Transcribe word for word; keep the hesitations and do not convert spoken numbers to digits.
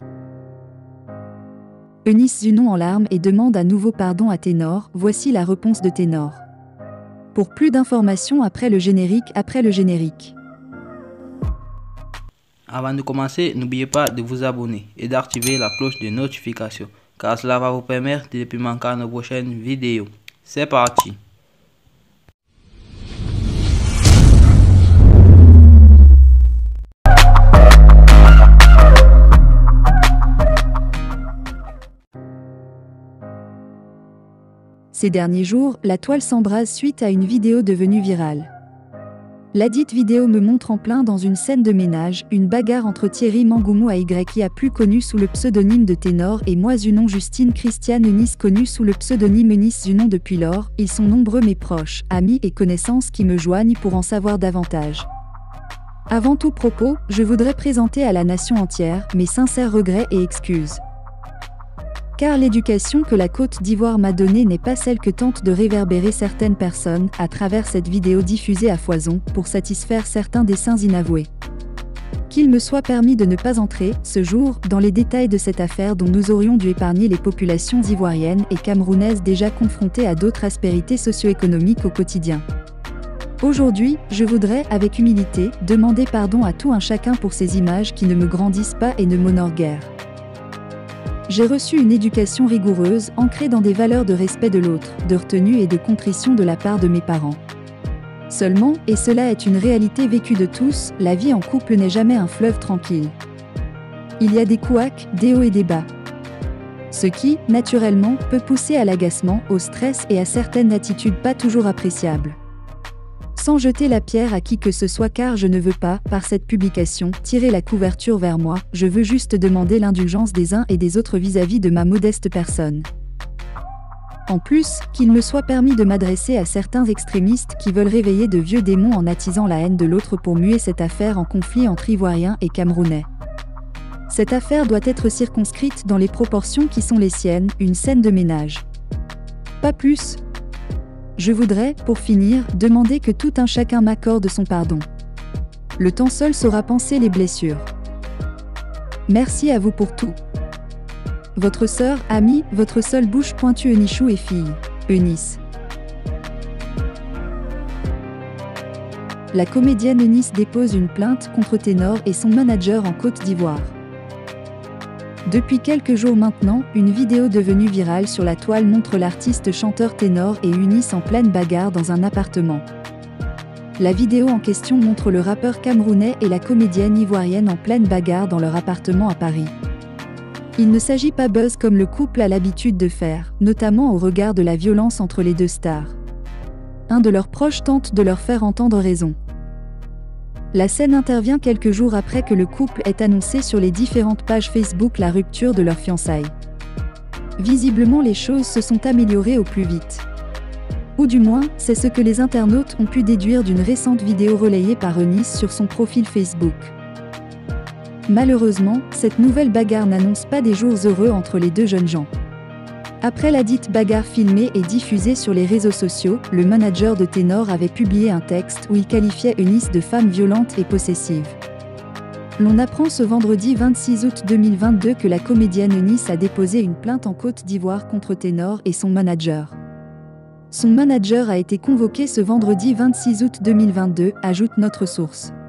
Eunice Zunon en larmes et demande à nouveau pardon à Ténor, voici la réponse de Ténor. Pour plus d'informations après le générique, après le générique. Avant de commencer, n'oubliez pas de vous abonner et d'activer la cloche de notification, car cela va vous permettre de ne plus manquer nos prochaines vidéos. C'est parti! Ces derniers jours, la toile s'embrase suite à une vidéo devenue virale. Ladite vidéo me montre en plein dans une scène de ménage, une bagarre entre Thierry Mangoumou A Y A plus connu sous le pseudonyme de Ténor et moi Zunon Justine Christiane Eunice connue sous le pseudonyme Eunice Zunon depuis lors. Ils sont nombreux mes proches, amis et connaissances qui me joignent pour en savoir davantage. Avant tout propos, je voudrais présenter à la nation entière mes sincères regrets et excuses. Car l'éducation que la Côte d'Ivoire m'a donnée n'est pas celle que tentent de réverbérer certaines personnes à travers cette vidéo diffusée à foison pour satisfaire certains desseins inavoués. Qu'il me soit permis de ne pas entrer, ce jour, dans les détails de cette affaire dont nous aurions dû épargner les populations ivoiriennes et camerounaises déjà confrontées à d'autres aspérités socio-économiques au quotidien. Aujourd'hui, je voudrais, avec humilité, demander pardon à tout un chacun pour ces images qui ne me grandissent pas et ne m'honorent guère. J'ai reçu une éducation rigoureuse, ancrée dans des valeurs de respect de l'autre, de retenue et de contrition de la part de mes parents. Seulement, et cela est une réalité vécue de tous, la vie en couple n'est jamais un fleuve tranquille. Il y a des couacs, des hauts et des bas. Ce qui, naturellement, peut pousser à l'agacement, au stress et à certaines attitudes pas toujours appréciables. Sans jeter la pierre à qui que ce soit car je ne veux pas, par cette publication, tirer la couverture vers moi, je veux juste demander l'indulgence des uns et des autres vis-à-vis de ma modeste personne. En plus, qu'il me soit permis de m'adresser à certains extrémistes qui veulent réveiller de vieux démons en attisant la haine de l'autre pour muer cette affaire en conflit entre Ivoiriens et Camerounais. Cette affaire doit être circonscrite dans les proportions qui sont les siennes, une scène de ménage. Pas plus. Je voudrais, pour finir, demander que tout un chacun m'accorde son pardon. Le temps seul saura panser les blessures. Merci à vous pour tout. Votre sœur, amie, votre seule bouche pointue Eunichou et fille, Eunice. La comédienne Eunice dépose une plainte contre Ténor et son manager en Côte d'Ivoire. Depuis quelques jours maintenant, une vidéo devenue virale sur la toile montre l'artiste chanteur Ténor et Eunice en pleine bagarre dans un appartement. La vidéo en question montre le rappeur camerounais et la comédienne ivoirienne en pleine bagarre dans leur appartement à Paris. Il ne s'agit pas buzz comme le couple a l'habitude de faire, notamment au regard de la violence entre les deux stars. Un de leurs proches tente de leur faire entendre raison. La scène intervient quelques jours après que le couple ait annoncé sur les différentes pages Facebook la rupture de leurs fiançailles. Visiblement les choses se sont améliorées au plus vite. Ou du moins, c'est ce que les internautes ont pu déduire d'une récente vidéo relayée par Eunice sur son profil Facebook. Malheureusement, cette nouvelle bagarre n'annonce pas des jours heureux entre les deux jeunes gens. Après la dite bagarre filmée et diffusée sur les réseaux sociaux, le manager de Ténor avait publié un texte où il qualifiait Eunice de femme violente et possessive. L'on apprend ce vendredi vingt-six août deux mille vingt-deux que la comédienne Eunice a déposé une plainte en Côte d'Ivoire contre Ténor et son manager. Son manager a été convoqué ce vendredi vingt-six août deux mille vingt-deux, ajoute notre source.